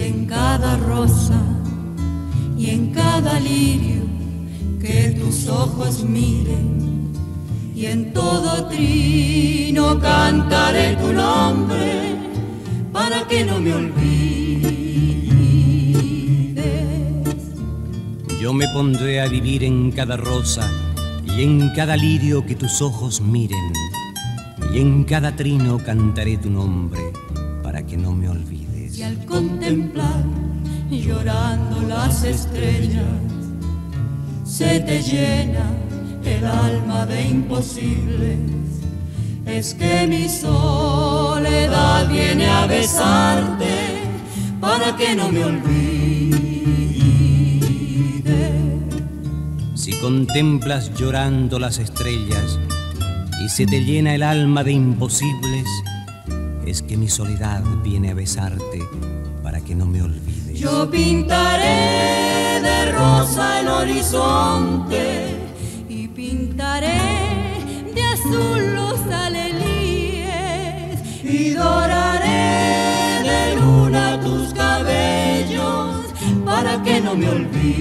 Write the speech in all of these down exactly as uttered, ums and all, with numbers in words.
en cada rosa y en cada lirio que tus ojos miren, y en todo trino cantaré tu nombre para que no me olvides. Yo me pondré a vivir en cada rosa y en cada lirio que tus ojos miren, y en cada trino cantaré tu nombre para que no me olvides. Y al contemplar llorando las estrellas, se te llena el alma de imposibles, es que mi soledad viene a besarte para que no me olvide. Si contemplas llorando las estrellas y se te llena el alma de imposibles, es que mi soledad viene a besarte para que no me olvides. Yo pintaré de rosa el horizonte y pintaré de azul los alelíes y doraré de luna tus cabellos para que no me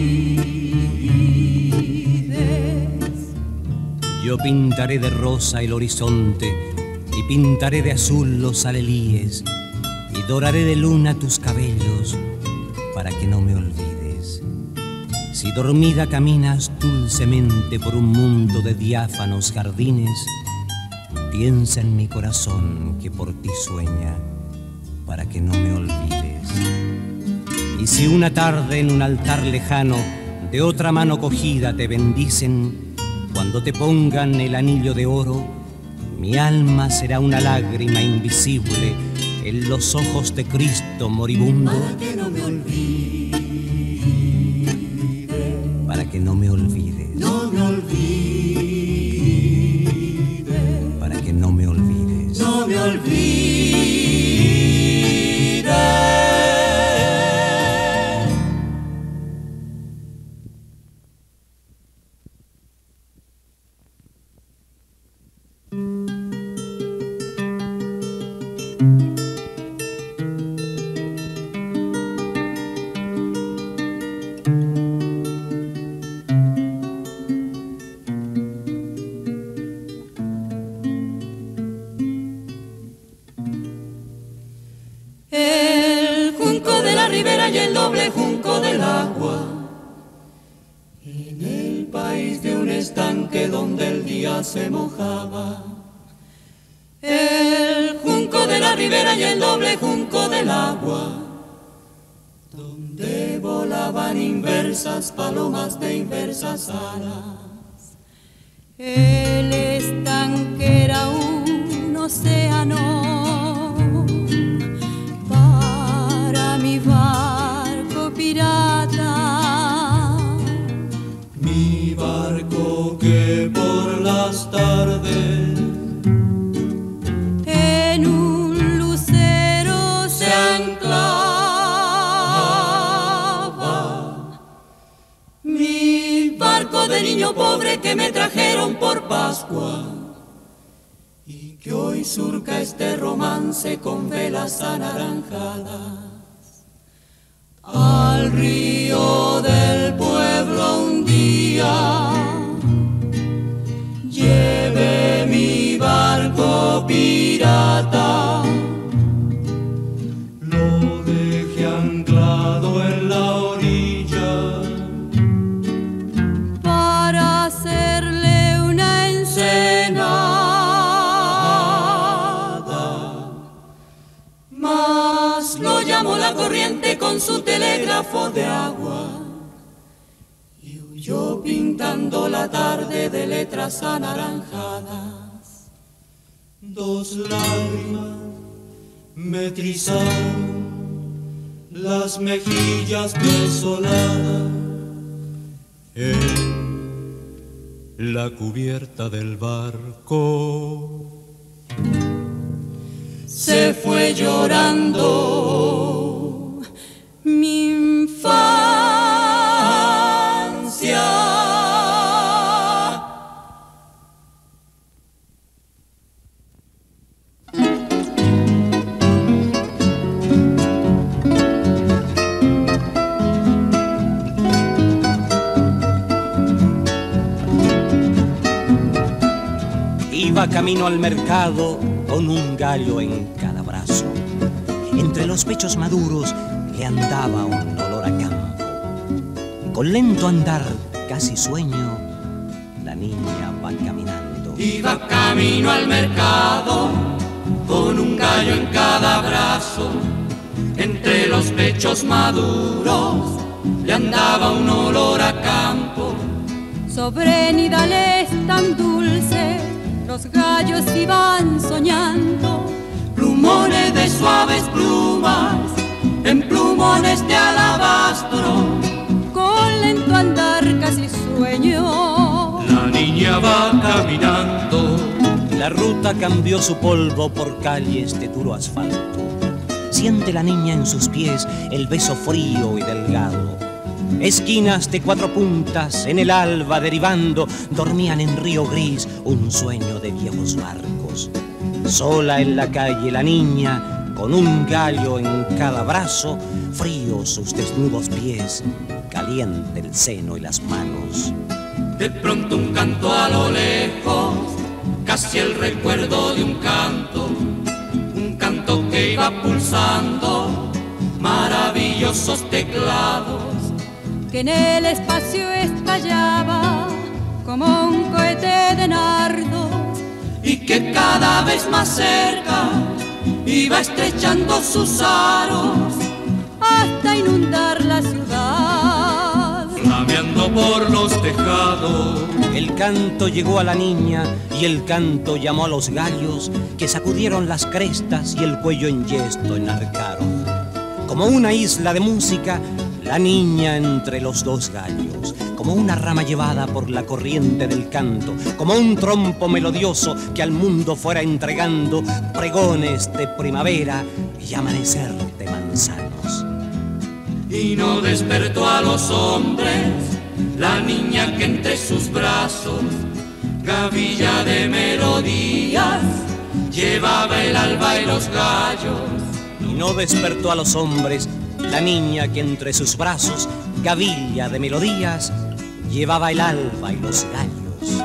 olvides. Yo pintaré de rosa el horizonte y pintaré de azul los alelíes y doraré de luna tus cabellos para que no me olvides. Si dormida caminas dulcemente por un mundo de diáfanos jardines, piensa en mi corazón que por ti sueña para que no me olvides. Y si una tarde en un altar lejano de otra mano cogida te bendicen, cuando te pongan el anillo de oro, mi alma será una lágrima invisible en los ojos de Cristo moribundo, para que no me olvides, para que no me olvides, no me olvides, para que no me olvides, no me olvides. Y el doble junco del agua, en el país de un estanque donde el día se mojaba. El junco de la ribera y el doble junco del agua, donde volaban inversas palomas de inversas alas. El estanque era un océano para mi barco pirata, mi barco que por las tardes en un lucero se anclaba, mi barco de niño pobre que me trajeron por Pascua y que hoy surca este romance con velas anaranjadas. Al río del pueblo un día llevé mi barco pirata, lo dejé anclado en la orilla para hacerle una ensenada, mas lo llamó la corriente con su telégrafo de agua y huyó pintando la tarde de letras anaranjadas. dos lágrimas me trizaron las mejillas desoladas en la cubierta del barco. Se fue llorando mi infancia. Iba camino al mercado con un gallo en cada brazo. Entre los pechos maduros le andaba un olor a campo. Con lento andar, casi sueño, la niña va caminando. Iba camino al mercado con un gallo en cada brazo. Entre los pechos maduros le andaba un olor a campo. Sobre nidales tan dulces los gallos iban soñando. Plumones de suaves plumas en plumones de alabastro. Con lento andar casi sueño, La niña va caminando. La ruta cambió su polvo por calles de duro asfalto. Siente la niña en sus pies el beso frío y delgado. Esquinas de cuatro puntas en el alba derivando dormían en río gris un sueño de viejos barcos. Sola en la calle la niña, con un gallo en cada brazo, fríos sus desnudos pies, caliente el seno y las manos. De pronto un canto a lo lejos, casi el recuerdo de un canto, un canto que iba pulsando maravillosos teclados, que en el espacio estallaba como un cohete de nardos, y que cada vez más cerca iba estrechando sus aros hasta inundar la ciudad, flameando por los tejados. El canto llegó a la niña y el canto llamó a los gallos, que sacudieron las crestas y el cuello en yesto enarcaron. Como una isla de música, la niña entre los dos gallos, como una rama llevada por la corriente del canto, como un trompo melodioso que al mundo fuera entregando pregones de primavera y amanecer de manzanos. Y no despertó a los hombres la niña que entre sus brazos, gavilla de melodías, llevaba el alba y los gallos. Y no despertó a los hombres la niña que entre sus brazos, gavilla de melodías, llevaba el alba y los gallos.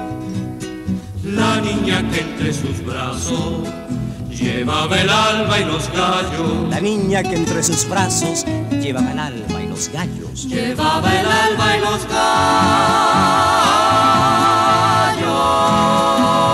La niña que entre sus brazos llevaba el alba y los gallos. La niña que entre sus brazos llevaba el alba y los gallos. Llevaba el alba y los gallos.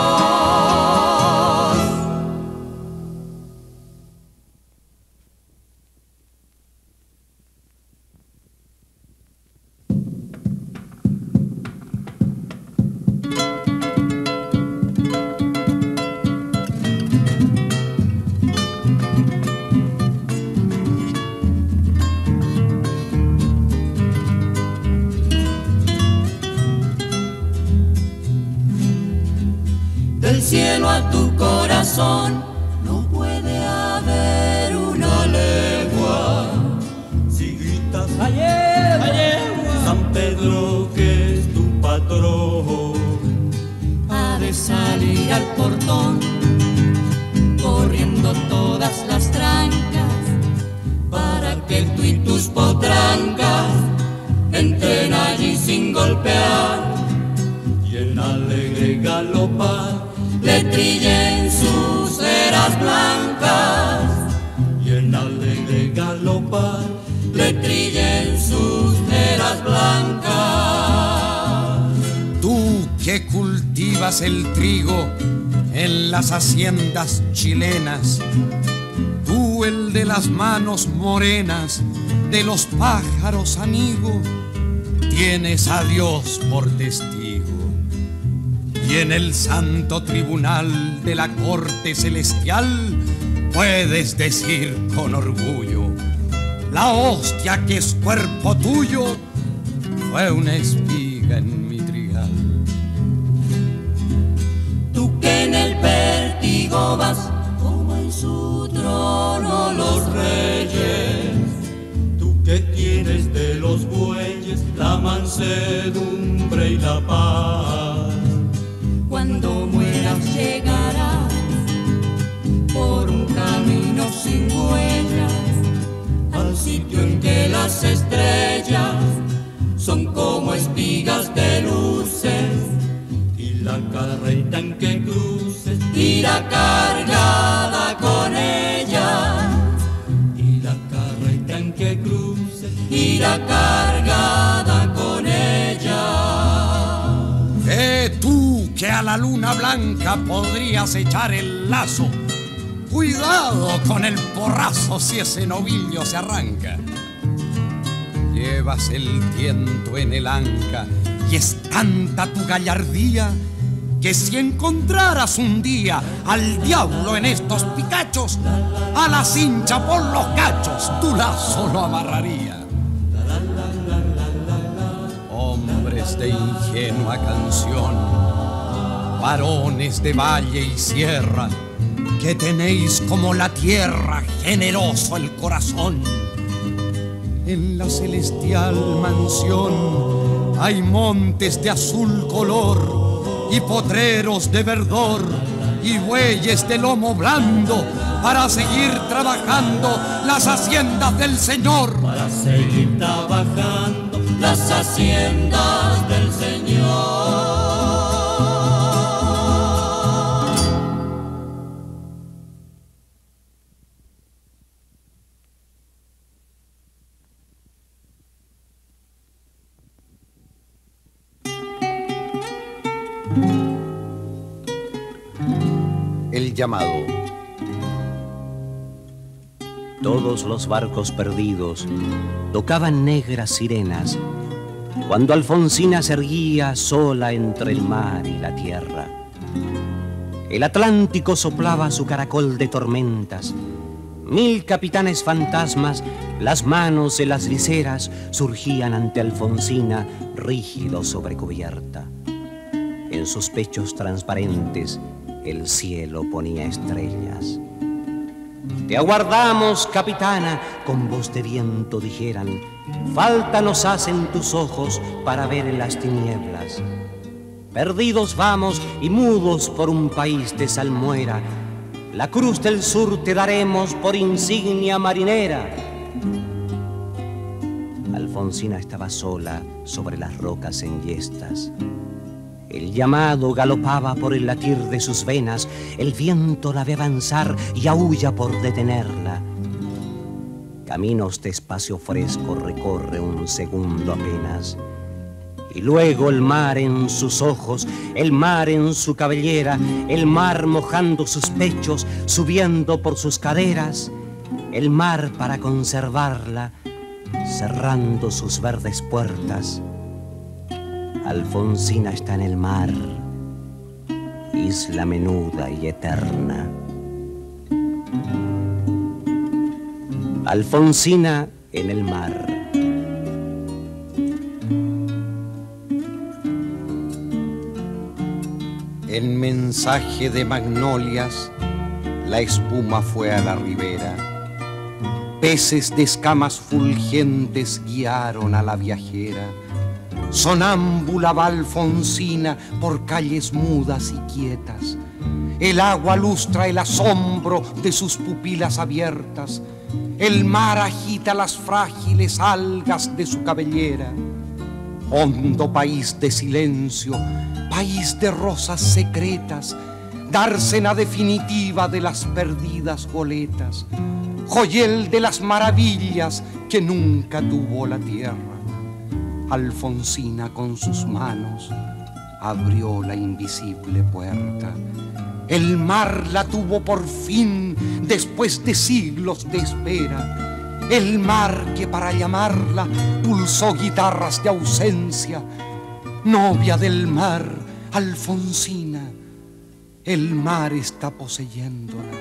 del cielo a tu corazón no puede haber una legua. Si gritas ayer, ayer, San Pedro que es tu patrón, Ha de salir al portón corriendo todas las trancas para que tú y tus potrancas entren allí sin golpear y en alegre galopar le trillen sus eras blancas, y en alegre galopar le trillen sus eras blancas. Tú que cultivas el trigo en las haciendas chilenas, tú el de las manos morenas de los pájaros amigo, tienes a Dios por testigo. Y en el santo tribunal de la corte celestial puedes decir con orgullo: la hostia que es cuerpo tuyo fue una espiga en mi trigal. Tú que en el vértigo vas como en su trono los reyes, tú que tienes de los bueyes la mansedumbre y la paz. cuando mueras llegarás por un camino sin huellas al sitio en que las estrellas son como espigas de luces, Y la carreta en que cruces irá cargada con ella, y la carreta en que cruce irá cargada con ella. Eh, tú que a la luna blanca podrías echar el lazo, cuidado con el porrazo si ese novillo se arranca. Llevas el tiento en el anca y es tanta tu gallardía que si encontraras un día al diablo en estos picachos, a la cincha por los cachos tu lazo lo amarraría. Hombres de ingenua canción, varones de valle y sierra, que tenéis como la tierra generoso el corazón. En la celestial mansión hay montes de azul color y potreros de verdor y bueyes de lomo blando para seguir trabajando las haciendas del Señor. Para seguir trabajando las haciendas del Señor. El llamado. Todos los barcos perdidos tocaban negras sirenas cuando Alfonsina se erguía sola entre el mar y la tierra. El Atlántico soplaba su caracol de tormentas. Mil capitanes fantasmas, las manos en las viseras, surgían ante Alfonsina rígidos sobre cubierta. En sus pechos transparentes el cielo ponía estrellas. Te aguardamos, capitana, con voz de viento dijeran. Falta nos hacen tus ojos para ver en las tinieblas. Perdidos vamos y mudos por un país de salmuera. La cruz del sur te daremos por insignia marinera. Alfonsina estaba sola sobre las rocas enhiestas. El llamado galopaba por el latir de sus venas, el viento la ve avanzar y aúlla por detenerla. Caminos de espacio fresco recorre un segundo apenas, y luego el mar en sus ojos, el mar en su cabellera, el mar mojando sus pechos, subiendo por sus caderas, el mar para conservarla, cerrando sus verdes puertas. Alfonsina está en el mar, isla menuda y eterna. Alfonsina en el mar. En mensaje de magnolias, la espuma fue a la ribera. Peces de escamas fulgentes guiaron a la viajera. Sonámbula va Alfonsina por calles mudas y quietas. El agua lustra el asombro de sus pupilas abiertas. El mar agita las frágiles algas de su cabellera. Hondo país de silencio, país de rosas secretas, dársena definitiva de las perdidas goletas, joyel de las maravillas que nunca tuvo la tierra. Alfonsina con sus manos abrió la invisible puerta. El mar la tuvo por fin después de siglos de espera. El mar que para llamarla pulsó guitarras de ausencia. Novia del mar, Alfonsina, el mar está poseyéndola.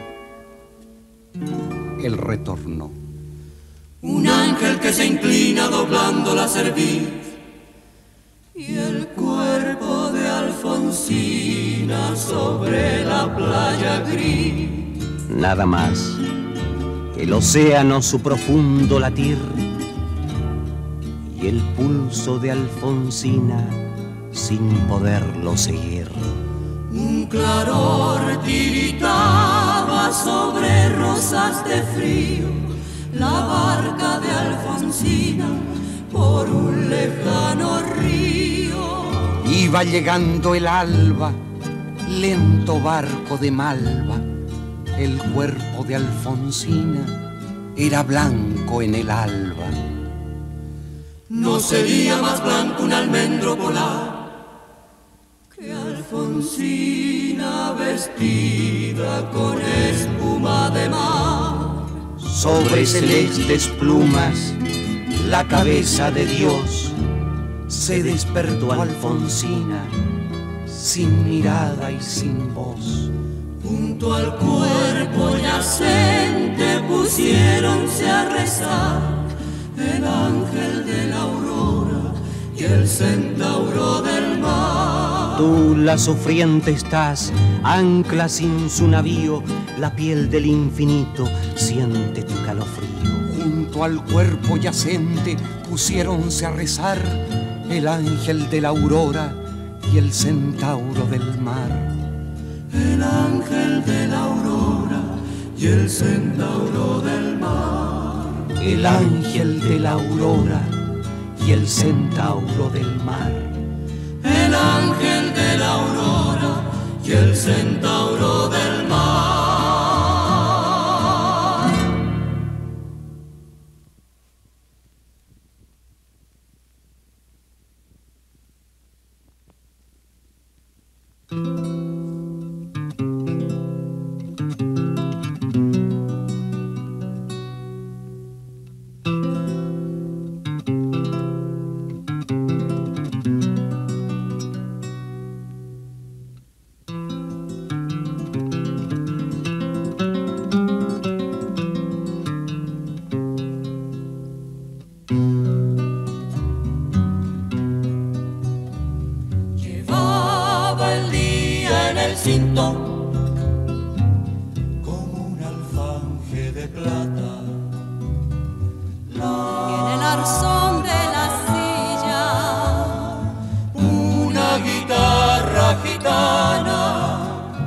Él retornó. Un ángel que se inclina doblando la cerviz y el cuerpo de Alfonsina sobre la playa gris. Nada más, el océano su profundo latir y el pulso de Alfonsina sin poderlo seguir. Un claror tiritaba sobre rosas de frío, la barca de Alfonsina por un lejano río. Iba llegando el alba lento barco de malva, el cuerpo de Alfonsina era blanco en el alba. No sería más blanco un almendro polar que Alfonsina vestida con espuma de mar. Sobre celestes plumas, la cabeza de Dios, se despertó Alfonsina, sin mirada y sin voz. Junto al cuerpo yacente pusiéronse a rezar el ángel de la aurora y el centauro del mar. Tú, la sufriente, estás, ancla sin su navío, la piel del infinito siente tu calofrío. Junto al cuerpo yacente pusiéronse a rezar el ángel de la aurora y el centauro del mar. El ángel de la aurora y el centauro del mar. El ángel de la aurora y el centauro del mar. El ángel de la aurora y el centauro del mar. Como un alfanje de plata, y en el arzón de la silla una guitarra gitana,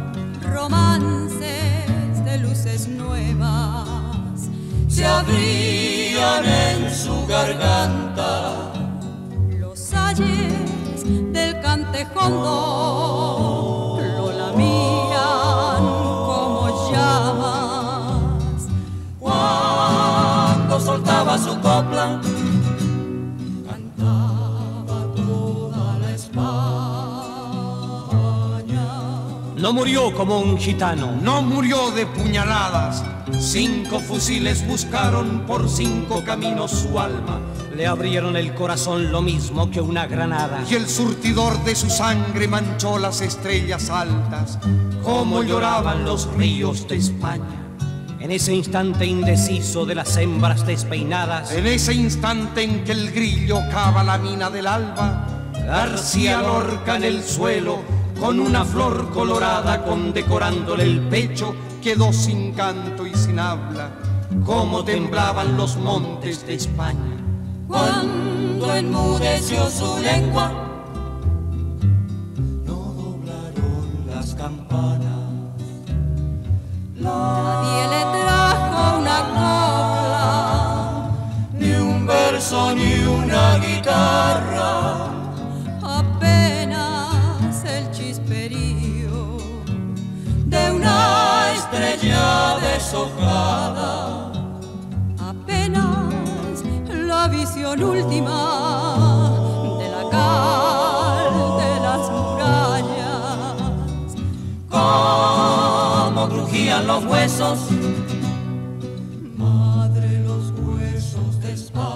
romances de luces nuevas se abrían en su garganta. Los ayes del Cantejondo soltaba su copla, cantaba toda la España. No murió como un gitano, no murió de puñaladas. Cinco fusiles buscaron por cinco caminos su alma. le abrieron el corazón lo mismo que una granada. Y el surtidor de su sangre manchó las estrellas altas. Cómo lloraban los ríos de España en ese instante indeciso de las hembras despeinadas. En ese instante en que el grillo cava la mina del alba, García Lorca en el suelo, con una flor colorada condecorándole el pecho, quedó sin canto y sin habla. Cómo temblaban los montes de España cuando enmudeció su lengua. No doblaron las campanas. Nadie le trajo una copla, ni un verso, ni una guitarra. apenas el chisperío De una estrella deshojada. apenas la visión última de la cal de las murallas. Cómo crujían los huesos, Madre, los huesos de España.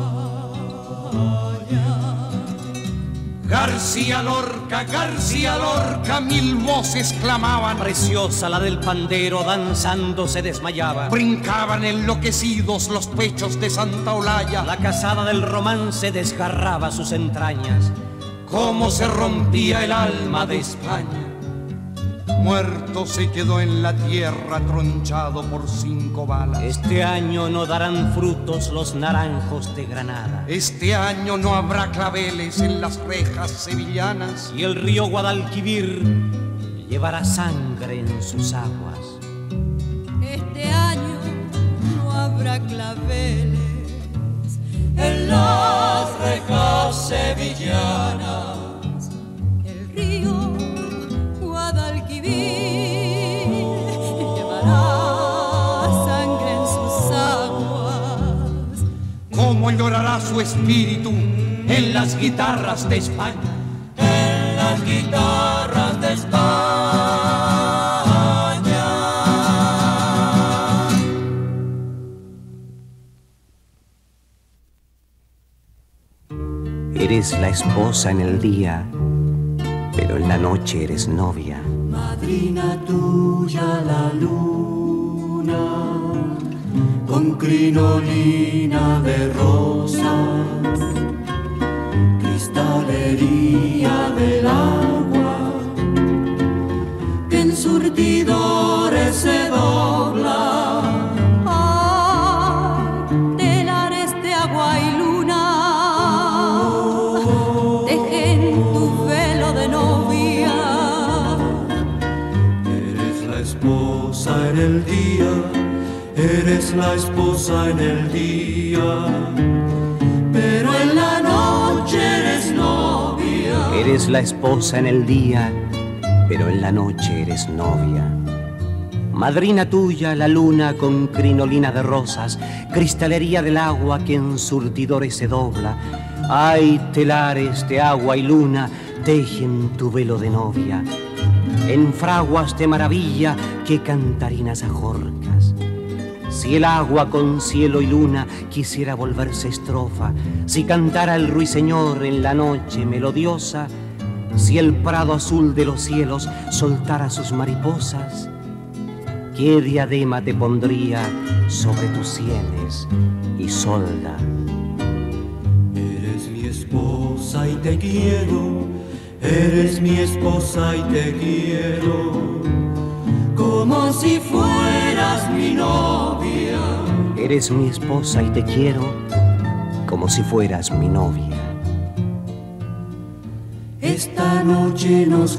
García Lorca, García Lorca, mil voces clamaban. preciosa la del pandero, danzando se desmayaba. Brincaban enloquecidos los pechos de Santa Olalla. La casada del romance desgarraba sus entrañas. Cómo se rompía el alma de España. Muerto se quedó en la tierra, tronchado por cinco balas. Este año no darán frutos los naranjos de Granada, Este año no habrá claveles en las rejas sevillanas. y el río Guadalquivir llevará sangre en sus aguas. Este año no habrá claveles en las rejas sevillanas. el río Guadalquivir su espíritu en las guitarras de España. En las guitarras de España. Eres la esposa en el día, pero en la noche eres novia. Madrina tuya la luna, con crinolina de rosas, cristalería del agua, que en surtidores se dobla. Ay, telares de agua y luna, dejen tu velo de novia. Eres la esposa en el día, eres la esposa en el día, pero en la noche eres novia. Eres la esposa en el día, pero en la noche eres novia. Madrina tuya la luna con crinolina de rosas, cristalería del agua que en surtidores se dobla. Ay, telares de agua y luna, tejen tu velo de novia. En fraguas de maravilla que cantarinas ajorcas. Si el agua con cielo y luna quisiera volverse estrofa, si cantara el ruiseñor en la noche melodiosa, si el prado azul de los cielos soltara sus mariposas, ¿qué diadema te pondría sobre tus sienes, Isolda? Eres mi esposa y te quiero, eres mi esposa y te quiero, como si fueras mi novia. Eres mi esposa y te quiero, como si fueras mi novia. Esta noche nos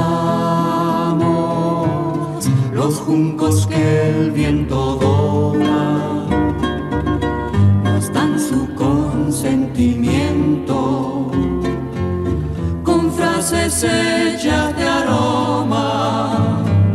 casamos, los juncos que el viento dobla nos dan su consentimiento con frases hechas de aroma.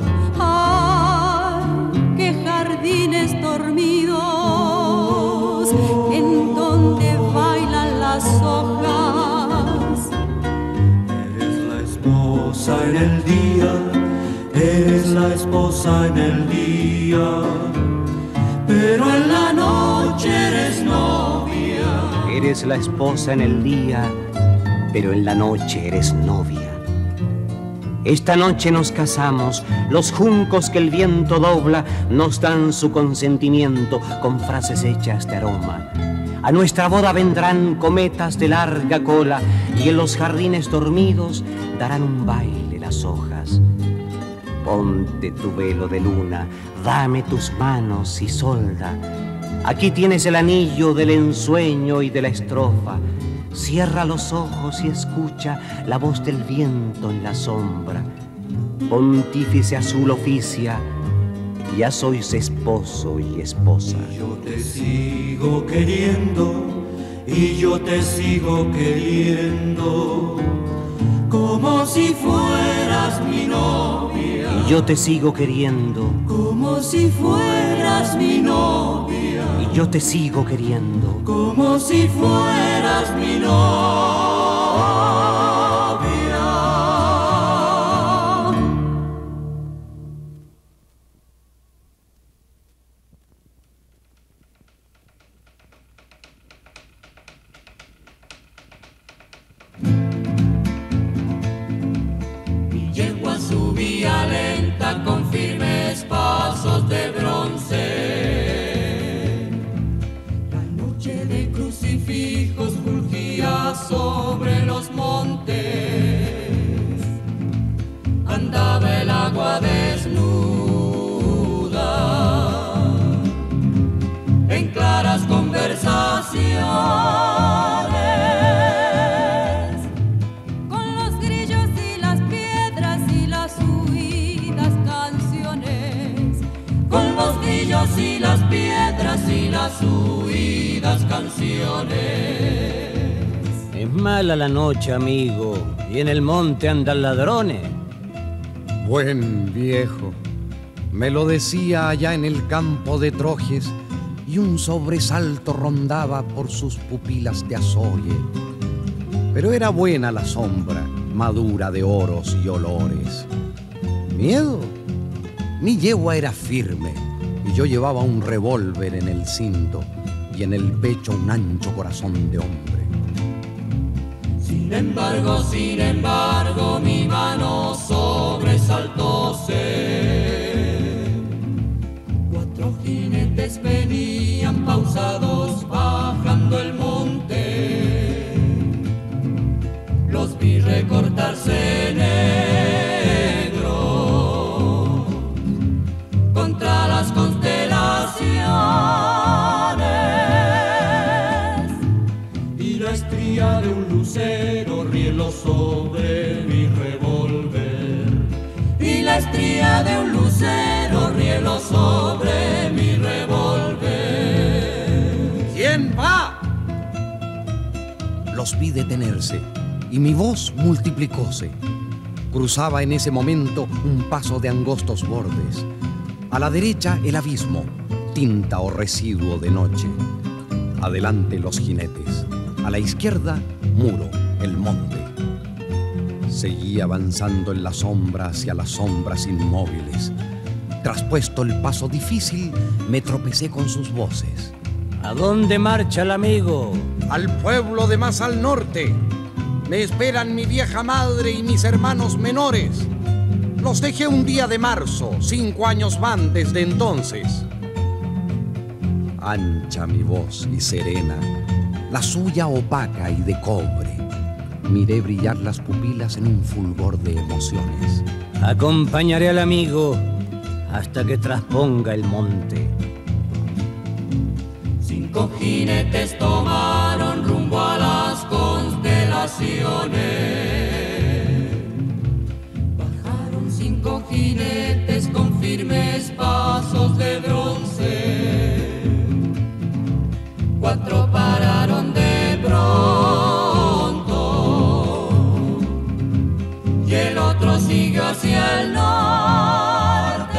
Ay, qué jardines dormidos en donde bailan las hojas. Eres la esposa en el día, eres la esposa en el día, pero en la noche eres novia. Eres la esposa en el día, pero en la noche eres novia. Esta noche nos casamos, los juncos que el viento dobla nos dan su consentimiento con frases hechas de aroma. A nuestra boda vendrán cometas de larga cola y en los jardines dormidos darán un baile las hojas. Ponte tu velo de luna, dame tus manos, Isolda. Aquí tienes el anillo del ensueño y de la estrofa. Cierra los ojos y escucha la voz del viento en la sombra. Pontífice azul oficia, ya sois esposo y esposa. Y yo te sigo queriendo, y yo te sigo queriendo, como si fueras mi novia. Y yo te sigo queriendo, como si fueras mi novia. Y yo te sigo queriendo, como si fueras mi novia. Mi yegua subía lenta con firmes pasos de bronce. Crucifijos fulgía sobre los montes, andaba el agua desnuda en claras conversaciones con los grillos y las piedras y las huidas canciones, con los grillos y las piedras y las huidas canciones. es mala la noche, amigo, y en el monte andan ladrones. Buen viejo, me lo decía allá en el campo de Trojes, y un sobresalto rondaba por sus pupilas de azogue. Pero era buena la sombra, madura de oros y olores. ¿Miedo? Mi yegua era firme y yo llevaba un revólver en el cinto y en el pecho un ancho corazón de hombre. Sin embargo, sin embargo, mi mano sobresaltóse. Cuatro jinetes venían pausados bajando el monte. Los vi recortarse negro contra las constelaciones y la estría de un lucero rielo sobre mi revólver. Y la estría de un lucero rielo sobre mi revólver. ¿Quién va? Los vi detenerse y mi voz multiplicóse. Cruzaba en ese momento un paso de angostos bordes. A la derecha el abismo, tinta o residuo de noche. Adelante los jinetes. A la izquierda, muro, el monte. Seguí avanzando en la sombra hacia las sombras inmóviles. Traspuesto el paso difícil, me tropecé con sus voces. ¿A dónde marcha el amigo? Al pueblo de más al norte. Me esperan mi vieja madre y mis hermanos menores. Los dejé un día de marzo, cinco años van desde entonces. Ancha mi voz y serena, la suya opaca y de cobre. Miré brillar las pupilas en un fulgor de emociones. Acompañaré al amigo hasta que trasponga el monte. Cinco jinetes tomaron rumbo a las constelaciones. Bajaron cinco jinetes con firmes pasos de bronce. Cuatro pararon de pronto y el otro siguió hacia el norte.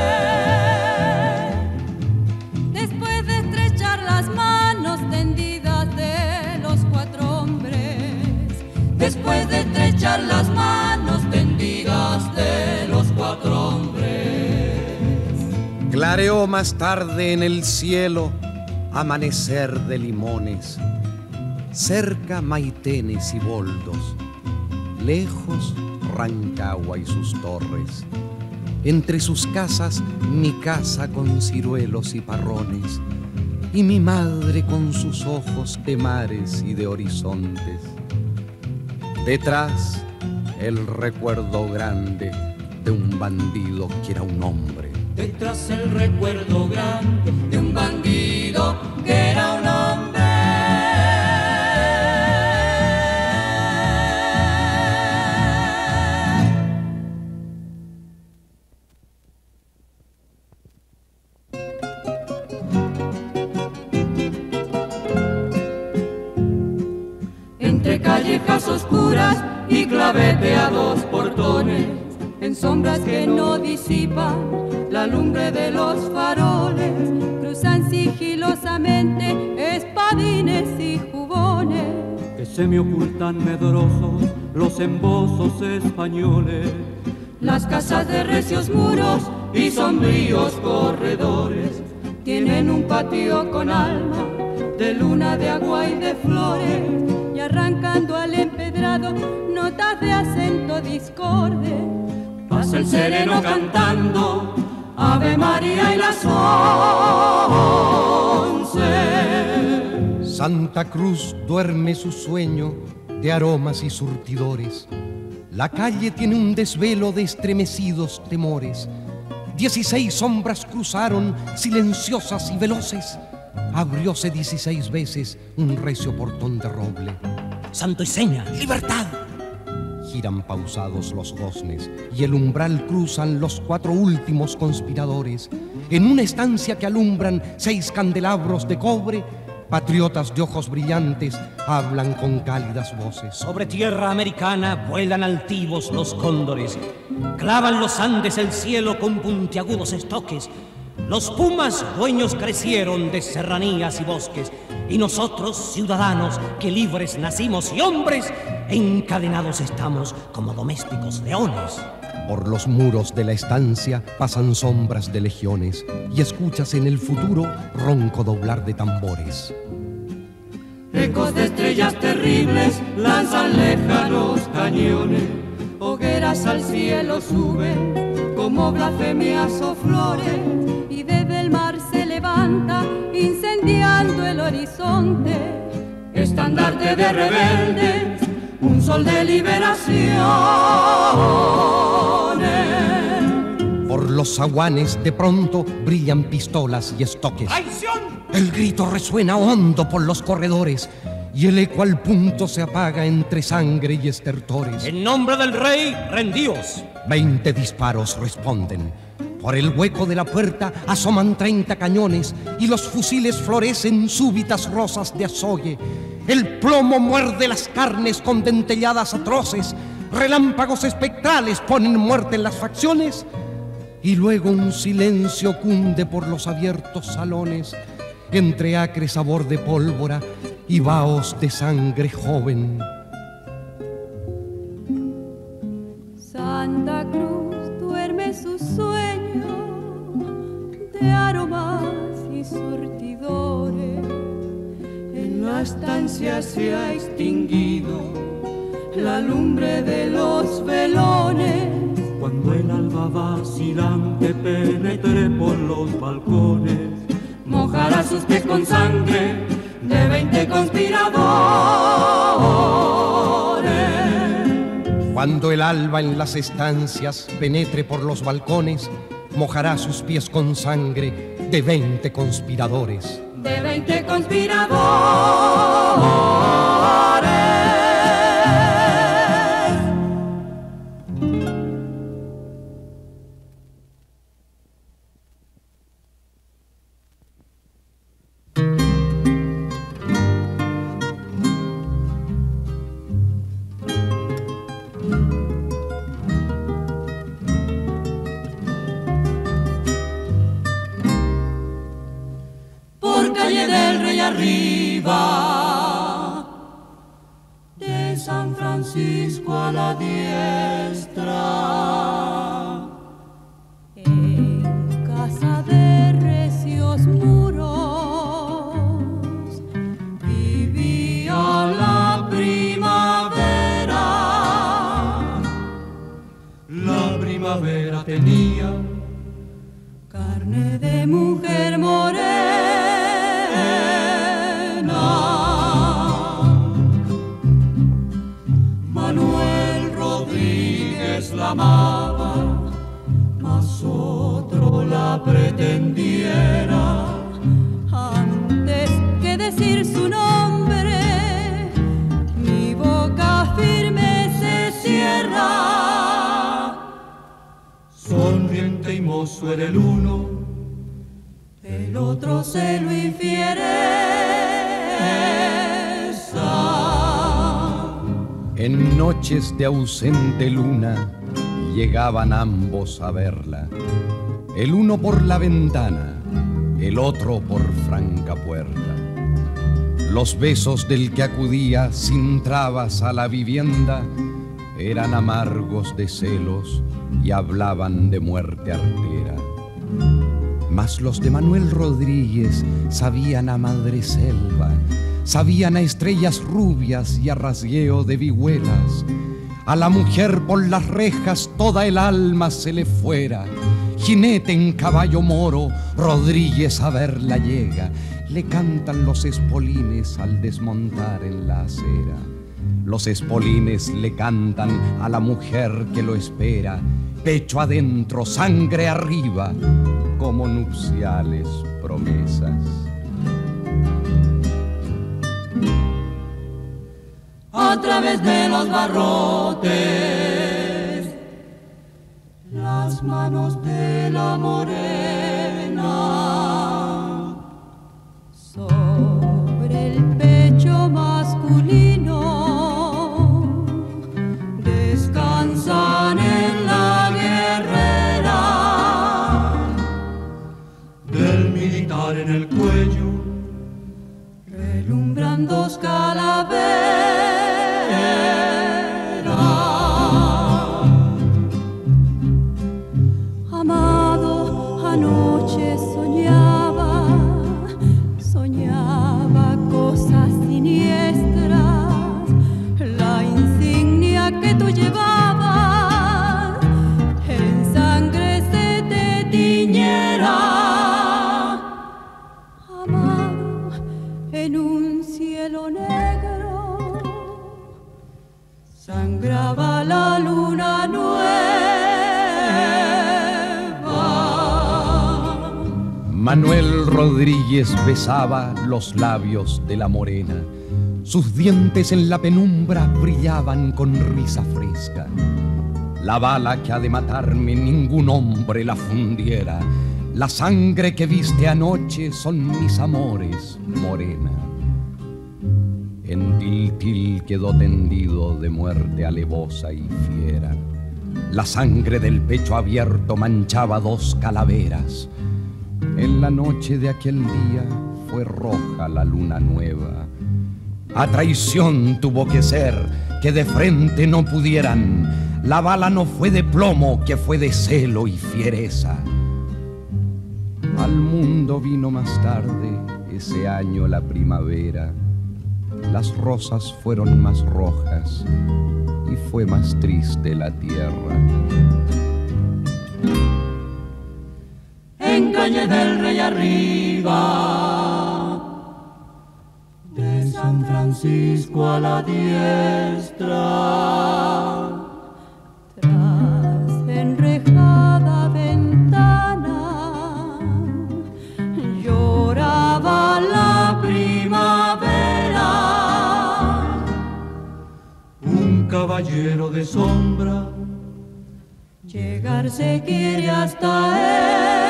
Después de estrechar las manos tendidas de los cuatro hombres, Después de estrechar las manos tendidas de los cuatro hombres. Clareó más tarde en el cielo amanecer de limones. Cerca Maitenes y Boldos, lejos Rancagua y sus torres. Entre sus casas mi casa con ciruelos y parrones, y mi madre con sus ojos de mares y de horizontes. Detrás el recuerdo grande de un bandido que era un hombre. Detrás el recuerdo grande de un bandido que era un hombre. Entre callejas oscuras y claveteados portones, en sombras que no disipan la lumbre de los faroles, cruzan sigilosamente espadines y jubones que se me ocultan medrosos los embozos españoles. las casas de recios muros y sombríos corredores tienen un patio con alma de luna, de agua y de flores, y arrancando al empedrado notas de acento discorde. Pasa el sereno cantando Ave María y las once. Santa Cruz duerme su sueño de aromas y surtidores. La calle tiene un desvelo de estremecidos temores. Dieciséis sombras cruzaron, silenciosas y veloces. Abrióse dieciséis veces un recio portón de roble. Santo y seña, libertad. Giran pausados los goznes y el umbral cruzan los cuatro últimos conspiradores. En una estancia que alumbran seis candelabros de cobre, patriotas de ojos brillantes hablan con cálidas voces. Sobre tierra americana vuelan altivos los cóndores. Clavan los Andes el cielo con puntiagudos estoques. Los pumas dueños crecieron de serranías y bosques, y nosotros, ciudadanos, que libres nacimos y hombres, encadenados estamos como domésticos leones. Por los muros de la estancia pasan sombras de legiones, y escuchas en el futuro ronco doblar de tambores. Ecos de estrellas terribles lanzan lejanos cañones, hogueras al cielo suben como blasfemias o flores, y desde el mar se levanta incendiando el horizonte, estandarte de rebeldes, un sol de liberación. Por los zaguanes de pronto brillan pistolas y estoques. ¡Traición! El grito resuena hondo por los corredores, y el eco al punto se apaga entre sangre y estertores. En nombre del rey, rendíos. Veinte disparos responden. Por el hueco de la puerta asoman treinta cañones, y los fusiles florecen súbitas rosas de azogue. El plomo muerde las carnes con dentelladas atroces. Relámpagos espectrales ponen muerte en las facciones, y luego un silencio cunde por los abiertos salones, entre acre sabor de pólvora y vaos de sangre joven. Santa Cruz duerme su sueño de aromas y surtidores. En la estancia se ha extinguido la lumbre de los velones. Cuando el alba vacilante penetre por los balcones, mojará sus pies con sangre de veinte conspiradores. Cuando el alba en las estancias penetre por los balcones, mojará sus pies con sangre de veinte conspiradores. De veinte conspiradores. Arriba de San Francisco a la diestra, en casa de recios muros vivía la primavera. La primavera tenía carne de mujer morena. Manuel Rodríguez la amaba, mas otro la pretendiera. Antes que decir su nombre, mi boca firme se cierra. Sonriente y mozo era el uno, el otro se lo infiere. En noches de ausente luna llegaban ambos a verla, el uno por la ventana, el otro por franca puerta. Los besos del que acudía sin trabas a la vivienda eran amargos de celos y hablaban de muerte artera. Mas los de Manuel Rodríguez sabían a madre selva, sabían a estrellas rubias y a rasgueo de vihuelas. A la mujer por las rejas toda el alma se le fuera. Jinete en caballo moro, Rodríguez a verla llega. Le cantan los espolines al desmontar en la acera. Los espolines le cantan a la mujer que lo espera. Pecho adentro, sangre arriba, como nupciales promesas. A través de los barrotes, las manos de la morena, sobre el pecho masculino, descansan en la guerrera. en el cuello, relumbran dos calaveras. Amado, anoche soñaba, soñaba cosas siniestras, la insignia que tú llevabas en sangre se te tiñera. Amado, en un cielo negro sangraba la luna nueva. Manuel Rodríguez besaba los labios de la morena. Sus dientes en la penumbra brillaban con risa fresca. La bala que ha de matarme ningún hombre la fundiera. La sangre que viste anoche son mis amores, morena. En Tiltil quedó tendido de muerte alevosa y fiera. La sangre del pecho abierto manchaba dos calaveras. En la noche de aquel día fue roja la luna nueva. A traición tuvo que ser, que de frente no pudieran. La bala no fue de plomo, que fue de celo y fiereza. Al mundo vino más tarde, ese año la primavera. Las rosas fueron más rojas y fue más triste la tierra. En calle del Rey arriba, de San Francisco a la diestra, tras enrejada ventana lloraba la primavera. un caballero de sombra, Llegar se quiere hasta ella.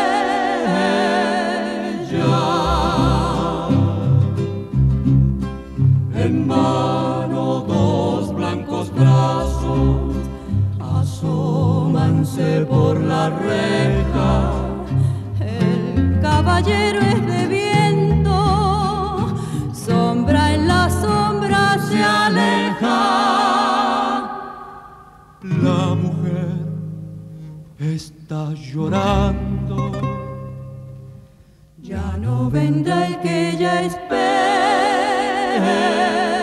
en mano dos blancos brazos asómanse por la reja. El caballero es de viento, sombra en la sombra se aleja. la mujer está llorando. Ya no vendrá el que ella espera.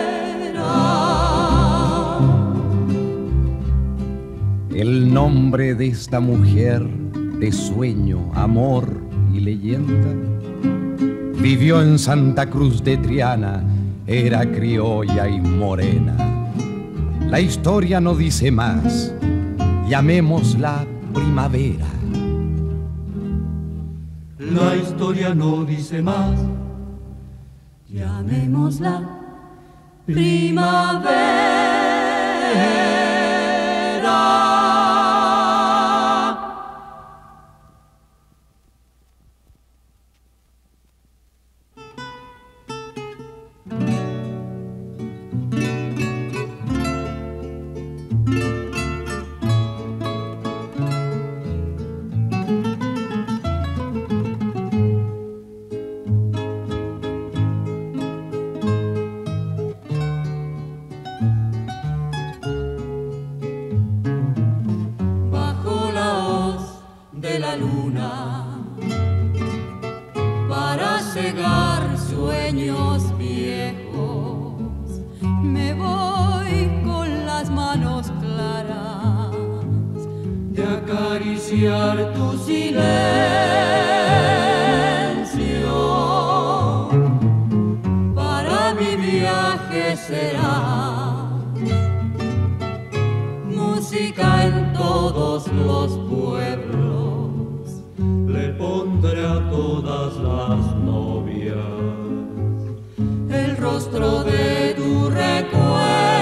El nombre de esta mujer, de sueño, amor y leyenda, vivió en Santa Cruz de Triana, era criolla y morena. La historia no dice más, llamémosla primavera. La historia no dice más, Llamémosla primavera. Tu silencio para mi viaje será música en todos los pueblos. le pondré a todas las novias el rostro de tu recuerdo.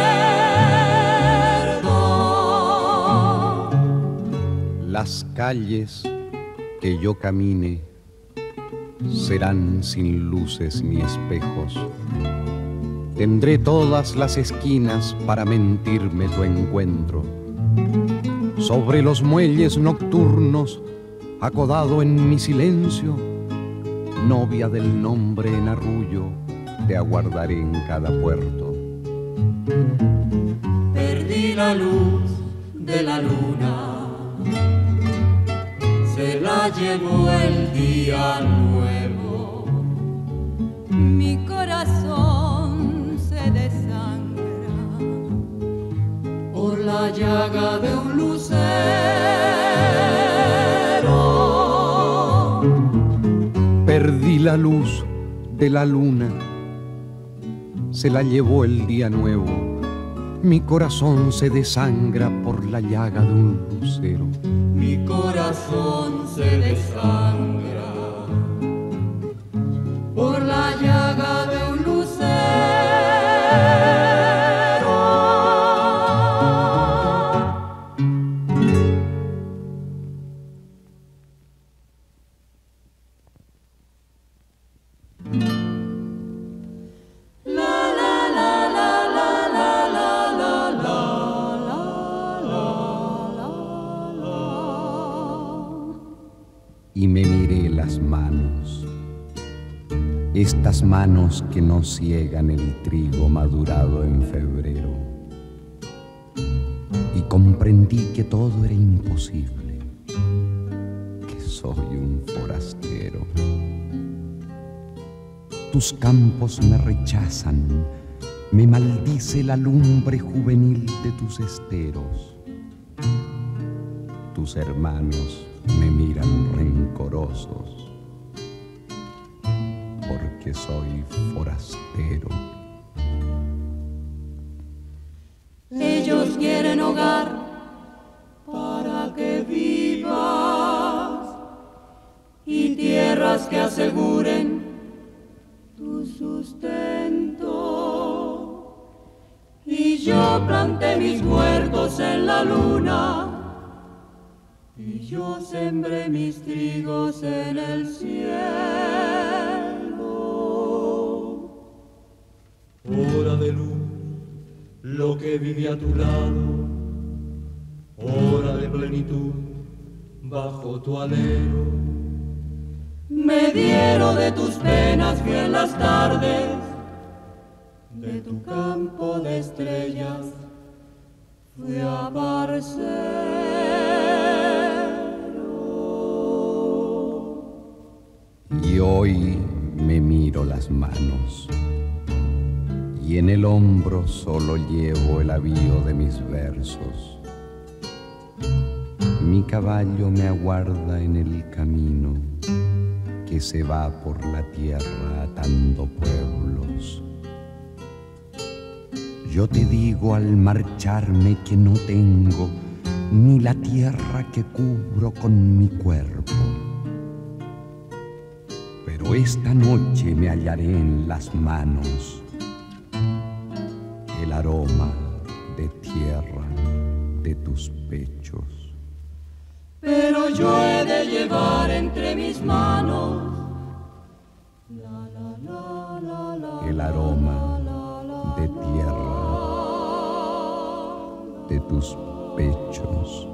Las calles que yo camine serán sin luces ni espejos. Tendré todas las esquinas para mentirme tu encuentro. Sobre los muelles nocturnos, acodado en mi silencio, novia del nombre en arrullo, te aguardaré en cada puerto. Perdí la luz de la luna, se la llevó el día nuevo. Mi corazón se desangra por la llaga de un lucero. Perdí la luz de la luna, se la llevó el día nuevo. Mi corazón se desangra por la llaga de un lucero. Mi corazón se desangra por la llaga de un lucero. Y me miré las manos, estas manos que no ciegan el trigo madurado en febrero, y comprendí que todo era imposible, que soy un forastero. Tus campos me rechazan, me maldice la lumbre juvenil de tus esteros. Tus hermanos me miran rencorosos porque soy forastero. Ellos quieren hogar para que vivas y tierras que aseguren tu sustento. Y yo planté mis huertos en la luna, y yo sembré mis trigos en el cielo. Hora de luz, lo que viví a tu lado, hora de plenitud, bajo tu alero. Mediero de tus penas fui en las tardes, de tu campo de estrellas fui a parcero. Y hoy me miro las manos, y en el hombro solo llevo el avío de mis versos. Mi caballo me aguarda en el camino que se va por la tierra atando pueblos. Yo te digo al marcharme que no tengo ni la tierra que cubro con mi cuerpo. Pero esta noche me hallaré en las manos el aroma de tierra de tus pechos. Pero yo he de llevar entre mis manos la, la, la, la, la, el aroma de tierra de tus pechos.